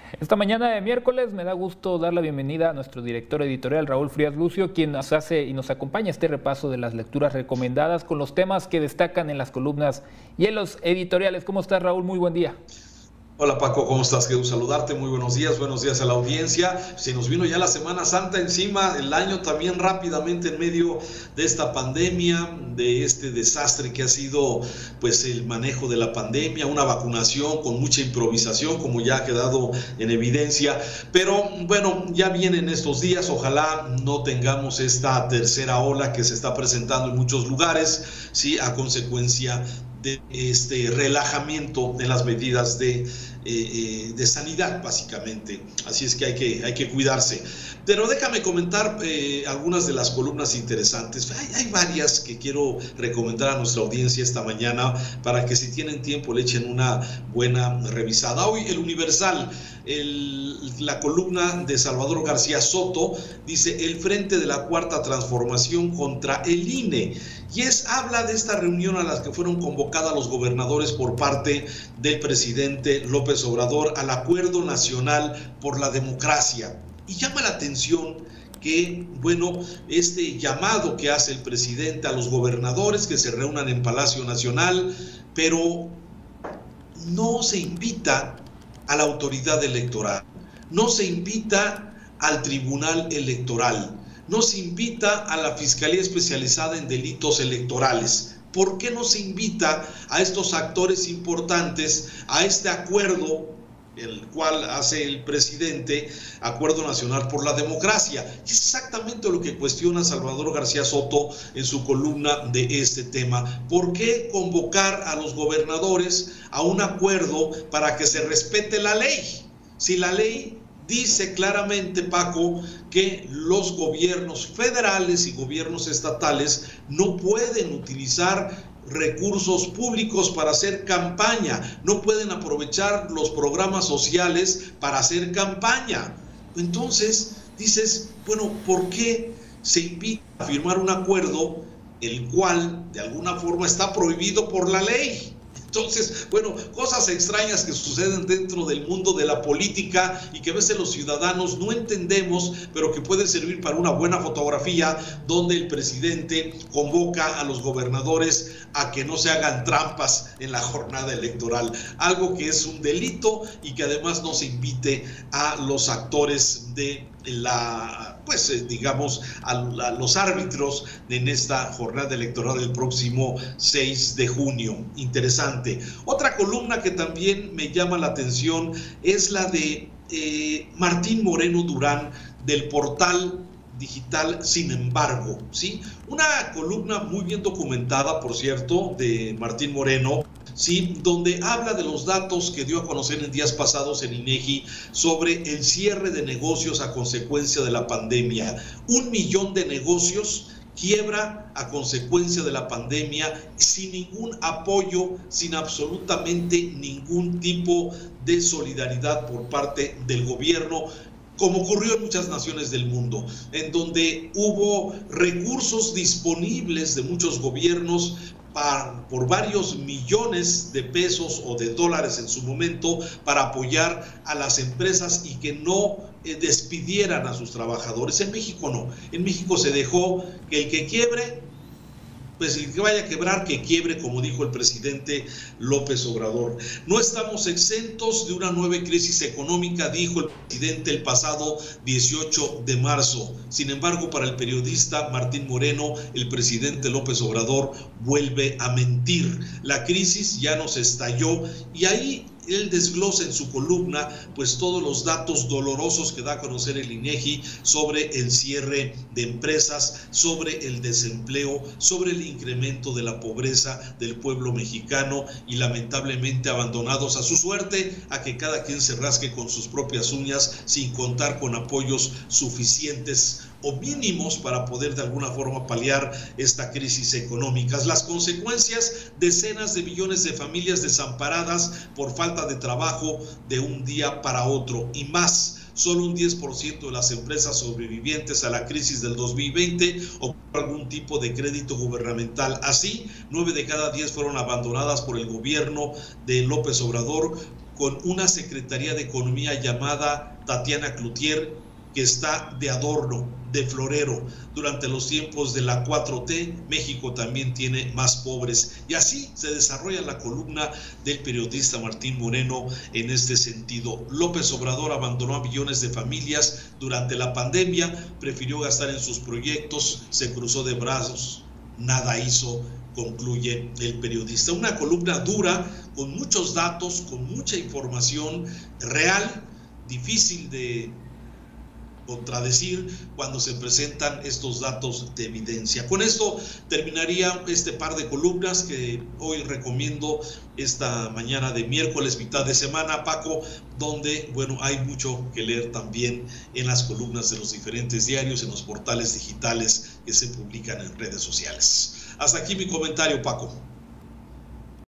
Esta mañana de miércoles me da gusto dar la bienvenida a nuestro director editorial Raúl Frías Lucio, quien nos hace y nos acompaña este repaso de las lecturas recomendadas con los temas que destacan en las columnas y en los editoriales. ¿Cómo estás, Raúl? Muy buen día. Hola Paco, ¿cómo estás? Quiero saludarte, muy buenos días a la audiencia. Se nos vino ya la Semana Santa encima, el año también rápidamente en medio de esta pandemia, de este desastre que ha sido pues el manejo de la pandemia, una vacunación con mucha improvisación como ya ha quedado en evidencia, pero bueno, ya vienen estos días, ojalá no tengamos esta tercera ola que se está presentando en muchos lugares, sí, a consecuencia de este relajamiento en las medidas de sanidad, básicamente. Así es que hay que cuidarse. Pero déjame comentar algunas de las columnas interesantes. Hay varias que quiero recomendar a nuestra audiencia esta mañana para que si tienen tiempo le echen una buena revisada. Hoy el Universal, la columna de Salvador García Soto, dice: el Frente de la Cuarta Transformación contra el INE. Y habla de esta reunión a la que fueron convocados los gobernadores por parte del presidente López Obrador al Acuerdo Nacional por la Democracia. Y llama la atención que, bueno, este llamado que hace el presidente a los gobernadores que se reúnan en Palacio Nacional, pero no se invita a la autoridad electoral, no se invita al Tribunal Electoral, no se invita a la Fiscalía Especializada en Delitos Electorales. ¿Por qué no se invita a estos actores importantes a este acuerdo, el cual hace el presidente, Acuerdo Nacional por la Democracia? Y es exactamente lo que cuestiona Salvador García Soto en su columna de este tema. ¿Por qué convocar a los gobernadores a un acuerdo para que se respete la ley? Si la ley dice claramente, Paco, que los gobiernos federales y gobiernos estatales no pueden utilizar recursos públicos para hacer campaña, no pueden aprovechar los programas sociales para hacer campaña. Entonces dices, bueno, ¿por qué se invita a firmar un acuerdo el cual de alguna forma está prohibido por la ley? Entonces, bueno, cosas extrañas que suceden dentro del mundo de la política y que a veces los ciudadanos no entendemos, pero que pueden servir para una buena fotografía, donde el presidente convoca a los gobernadores a que no se hagan trampas en la jornada electoral, algo que es un delito, y que además no se invite a los actores de digamos, a los árbitros en esta jornada electoral del próximo 6 de junio. Interesante. Otra columna que también me llama la atención es la de Martín Moreno Durán, del portal digital Sin Embargo, ¿sí? Una columna muy bien documentada, por cierto, de Martín Moreno, ¿sí? Donde habla de los datos que dio a conocer en días pasados en INEGI sobre el cierre de negocios a consecuencia de la pandemia. 1 millón de negocios quiebra a consecuencia de la pandemia, sin ningún apoyo, sin absolutamente ningún tipo de solidaridad por parte del gobierno, como ocurrió en muchas naciones del mundo, en donde hubo recursos disponibles de muchos gobiernos por varios millones de pesos o de dólares en su momento para apoyar a las empresas y que no despidieran a sus trabajadores. En México no, en México se dejó que el que quiebre, pues el que vaya a quebrar, que quiebre, como dijo el presidente López Obrador. No estamos exentos de una nueva crisis económica, dijo el presidente el pasado 18 de marzo. Sin embargo, para el periodista Martín Moreno, el presidente López Obrador vuelve a mentir. La crisis ya nos estalló, y ahí él desglosa en su columna pues todos los datos dolorosos que da a conocer el INEGI sobre el cierre de empresas, sobre el desempleo, sobre el incremento de la pobreza del pueblo mexicano, y lamentablemente abandonados a su suerte, a que cada quien se rasque con sus propias uñas, sin contar con apoyos suficientes o mínimos para poder de alguna forma paliar esta crisis económica. Las consecuencias: decenas de millones de familias desamparadas por falta de trabajo de un día para otro, y más. Solo un 10% de las empresas sobrevivientes a la crisis del 2020 obtuvieron algún tipo de crédito gubernamental. Así, 9 de cada 10 fueron abandonadas por el gobierno de López Obrador, con una Secretaría de Economía llamada Tatiana Cloutier, que está de adorno, de florero. Durante los tiempos de la 4T, México también tiene más pobres. Y así se desarrolla la columna del periodista Martín Moreno en este sentido. López Obrador abandonó a millones de familias durante la pandemia, prefirió gastar en sus proyectos, se cruzó de brazos, nada hizo, concluye el periodista. Una columna dura, con muchos datos, con mucha información real, difícil de contradecir cuando se presentan estos datos de evidencia. Con esto terminaría este par de columnas que hoy recomiendo esta mañana de miércoles, mitad de semana, Paco, donde, bueno, hay mucho que leer también en las columnas de los diferentes diarios, en los portales digitales que se publican en redes sociales. Hasta aquí mi comentario, Paco.